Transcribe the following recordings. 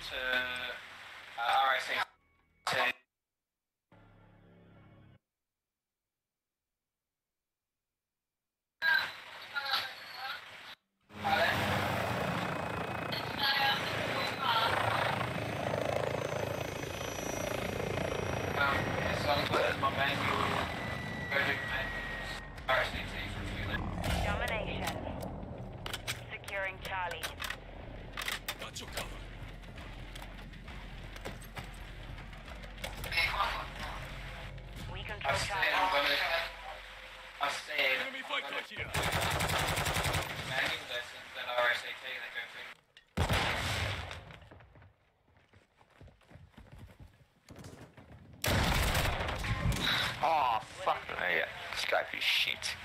to RSC to so I'm put as my manual, project manual, RSC for fueling. Domination. Securing Charlie. Got your cover. We control I'm Charlie. staying. Enemy fighter here. Manual lessons at RSAT that go through. Oh, fuck me. Scope is shit.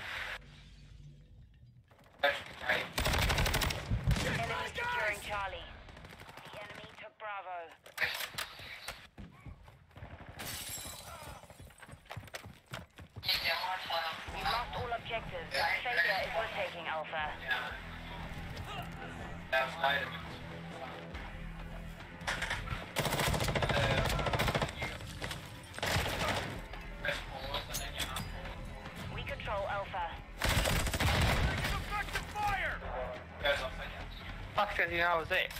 That's great. Enemy securing Charlie. The enemy took Bravo. We've lost all objectives. Failure is we're taking Alpha. Yeah. That's vitamins. Press pause and then you unpause. We control Alpha. Effective fire! Goes off again. Fuck says you know I was there.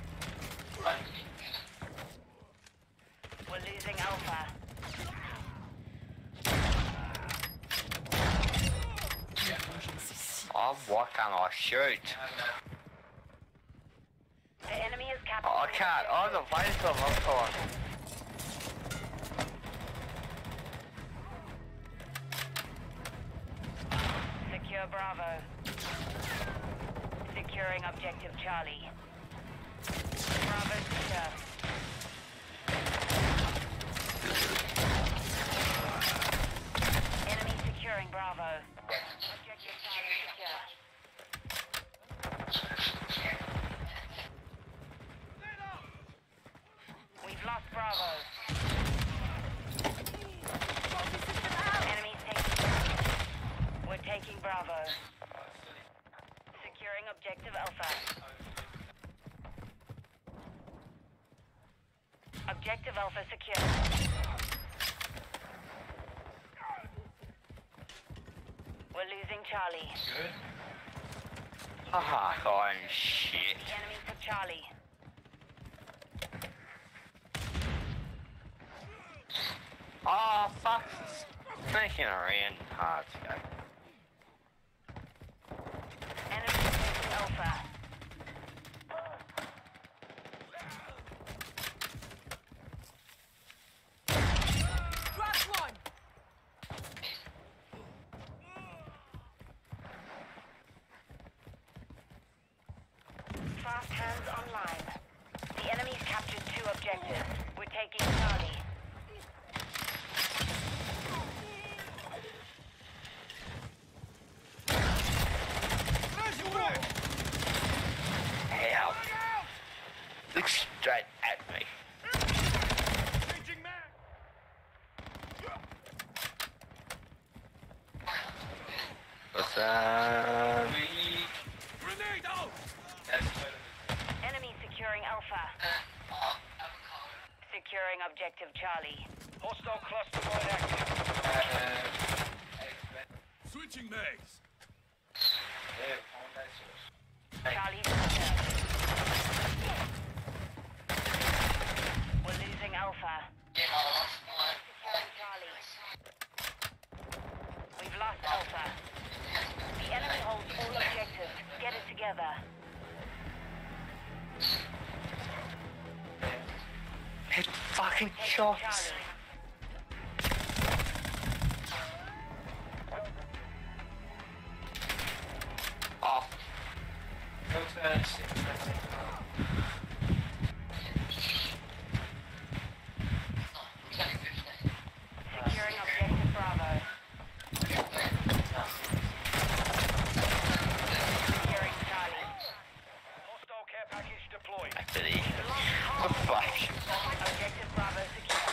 We're losing Alpha. Oh, why can't I shoot? The enemy is captured. Oh, I can't. I was waiting for a long time. Secure Bravo. Securing objective Charlie. Bravo secure. Enemy securing Bravo. Objective Charlie secure. We've lost Bravo. Enemies taking. We're taking Bravo. Securing objective Alpha. Objective Alpha secure. We're losing Charlie. Good. Haha, oh shit. The enemy took Charlie. Oh, fuck. Sneaking around hard to go. Enemy taking Alpha. Crash one! Fast hands online. The enemy's captured 2 objectives. We're taking Charlie. Flashback! Help. Look straight at me. Changing man! What's that? Grenade out! That's what it is. Enemy securing Alpha. Securing objective Charlie. Hostile cluster wide active. Switching mags. Yeah, on that source. Charlie secured. We're losing Alpha. Securing Charlie. We've lost Alpha. The enemy holds all objectives. Get it together. It fucking Taking shots. Charlie. Oh, Go to that 6, that's it. Securing objective Bravo. Securing Charlie. Hostile care package deployed. actually. What the fuck? Objective Bravo secure.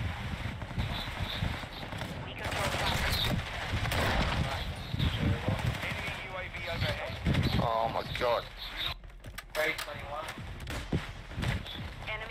We control Charlie. Enemy UAV overhead. Oh my god. Grade 21.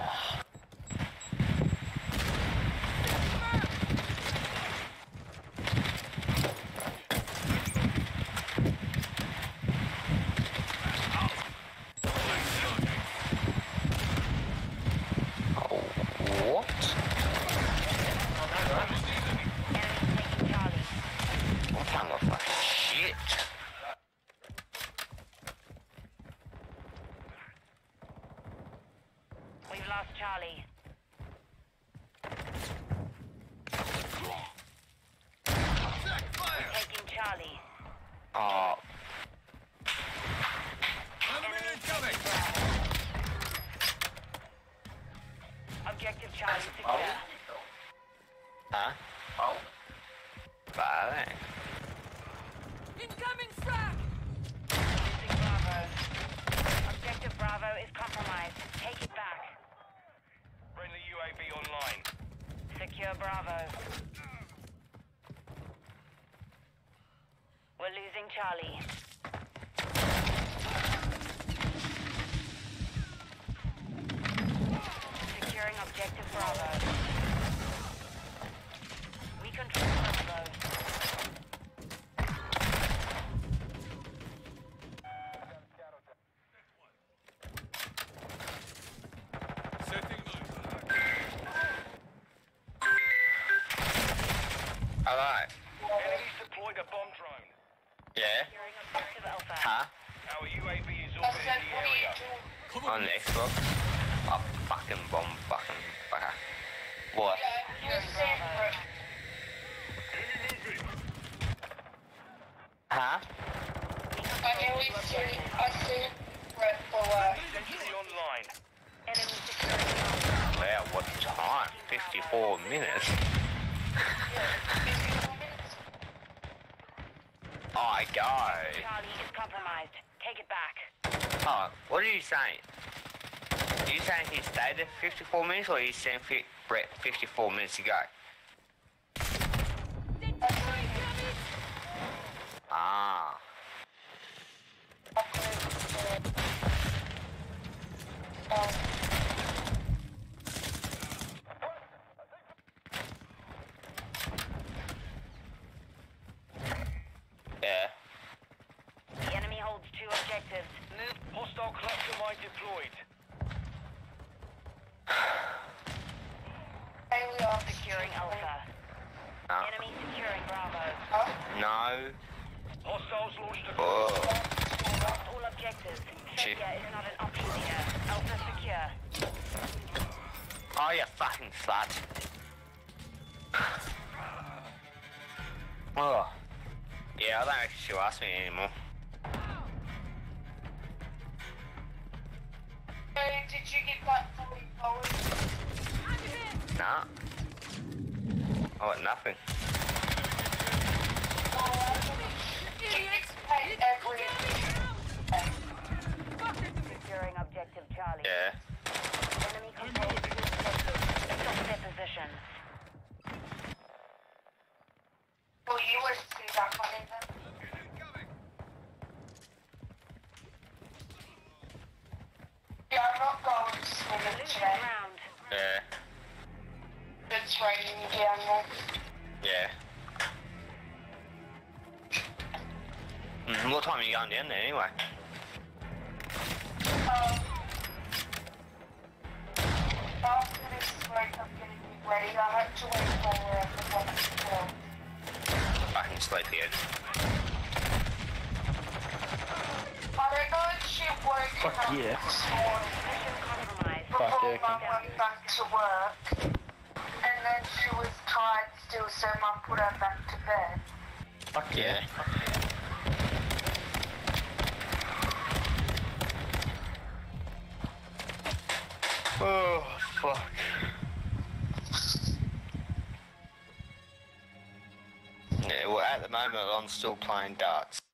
What? Enemy taking Charlie. What kind of fucking shit? We've lost Charlie. We're taking Charlie. Oh, Enemy taking Bravo. Objective Charlie secure. huh? Oh. Vale. Incoming frag! Losing Bravo. Objective Bravo is compromised. Take it back. Friendly UAV online. Secure Bravo. We're losing Charlie. Securing objective Bravo. We control Bravo. Alright. Enemies deployed a bomb drone. Yeah. Securing objective Alpha. Huh? Our UAV is orbiting the area. On the Xbox? Oh, fucking bomb, fucking fucker. What? Securing Bravo. Huh? Sentry online. Enemy securing Alpha. Wow, what time? 54 minutes? I go. Charlie is compromised. Take it back. Oh, what are you saying? Are you saying he stayed there 54 minutes or are you saying Brett 54 minutes ago? Ah. Yeah. The enemy holds two objectives. Move. Hostile cluster mine deployed. Securing Alpha. No. Enemy securing Bravo. No. Hostiles launched a Oh. Lost all objectives. Shit. Failure is not an option here. Alpha secure. Oh, you fucking slut. Oh. Yeah, I don't actually she'll ask me anymore. Did you get that fully forward? Nah. I got nothing. Securing objective Charlie. Yeah. Enemy controls two objectives. Stop their position. Well, you were to see that one in them. Yeah, I'm not going swimming Losing today. ground. Yeah. It's raining down there. Yeah. What time are you going down there anyway? After this break, I'm getting ready. I have to wait for the film. Fucking sleepyhead. I don't know if she woke Fuck up yeah. this morning Mission compromised. before yeah. Mum went back to work. And then she was tired still, so Mum put her back to bed. Fuck Yeah. Oh, fuck. Yeah, well, at the moment, I'm still playing darts.